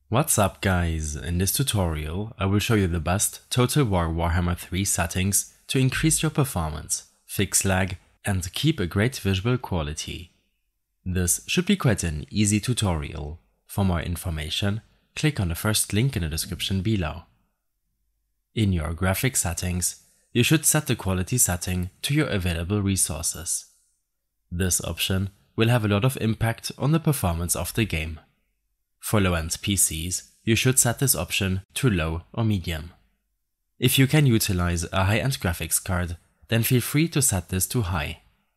What's up guys, in this tutorial I will show you the best Total War Warhammer 3 settings to increase your performance, fix lag and keep a great visual quality. This should be quite an easy tutorial. For more information, click on the first link in the description below. In your graphic settings, you should set the quality setting to your available resources. This option will have a lot of impact on the performance of the game. For low-end PCs, you should set this option to low or medium. If you can utilize a high-end graphics card, then feel free to set this to high.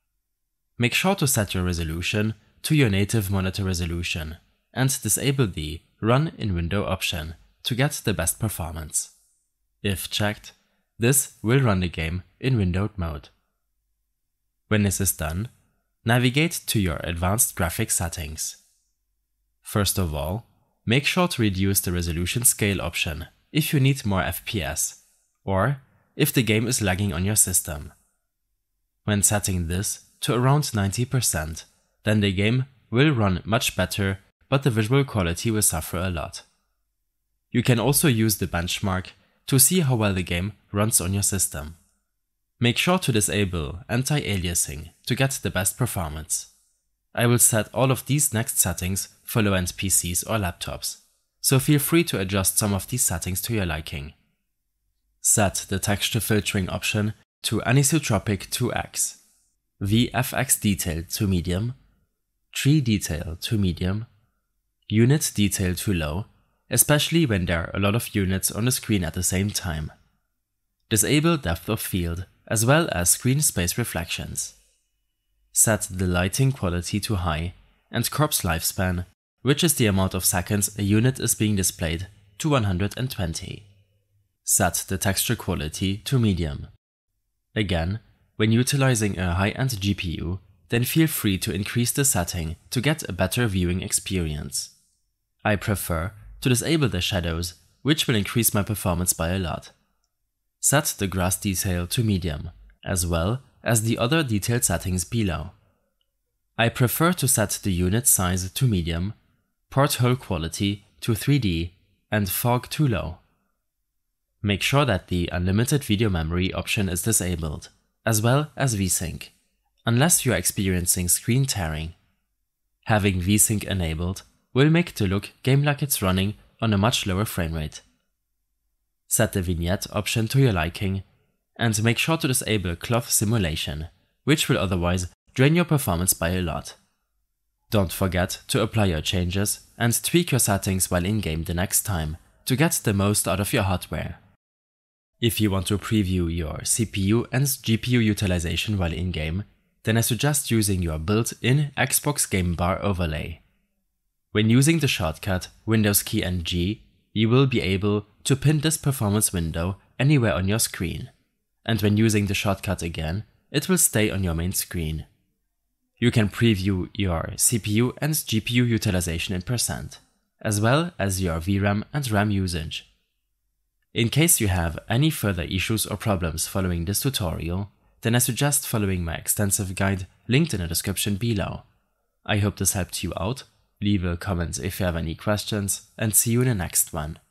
Make sure to set your resolution to your native monitor resolution and disable the Run in Window option to get the best performance. If checked, this will run the game in windowed mode. When this is done, navigate to your advanced graphics settings. First of all, make sure to reduce the resolution scale option if you need more FPS, or if the game is lagging on your system. When setting this to around 90%, then the game will run much better, but the visual quality will suffer a lot. You can also use the benchmark to see how well the game runs on your system. Make sure to disable anti-aliasing to get the best performance. I will set all of these next settings for low-end PCs or laptops, so feel free to adjust some of these settings to your liking. Set the texture filtering option to anisotropic 2x, VFX detail to medium, tree detail to medium, unit detail to low, especially when there are a lot of units on the screen at the same time. Disable depth of field as well as screen space reflections. Set the lighting quality to high and corpse lifespan, which is the amount of seconds a unit is being displayed, to 120. Set the texture quality to medium. Again, when utilizing a high-end GPU, then feel free to increase the setting to get a better viewing experience. I prefer to disable the shadows, which will increase my performance by a lot. Set the grass detail to medium, as well as the other detailed settings below. I prefer to set the unit size to medium, porthole quality to 3D and fog to low. Make sure that the unlimited video memory option is disabled, as well as VSync, unless you are experiencing screen tearing. Having VSync enabled will make it look game like it's running on a much lower frame rate. Set the vignette option to your liking, and make sure to disable cloth simulation, which will otherwise drain your performance by a lot. Don't forget to apply your changes and tweak your settings while in-game the next time to get the most out of your hardware. If you want to preview your CPU and GPU utilization while in-game, then I suggest using your built-in Xbox Game Bar overlay. When using the shortcut Windows key and G, you will be able to pin this performance window anywhere on your screen, and when using the shortcut again, it will stay on your main screen. You can preview your CPU and GPU utilization in %, as well as your VRAM and RAM usage. In case you have any further issues or problems following this tutorial, then I suggest following my extensive guide linked in the description below. I hope this helped you out. Leave a comment if you have any questions, and see you in the next one.